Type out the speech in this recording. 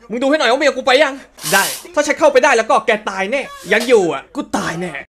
มึงดูให้หน่อยว่าเมียกูไปยังได้ถ้าฉันเข้าไปได้แล้วก็แกตายแน่ยังอยู่อ่ะกูตายแน่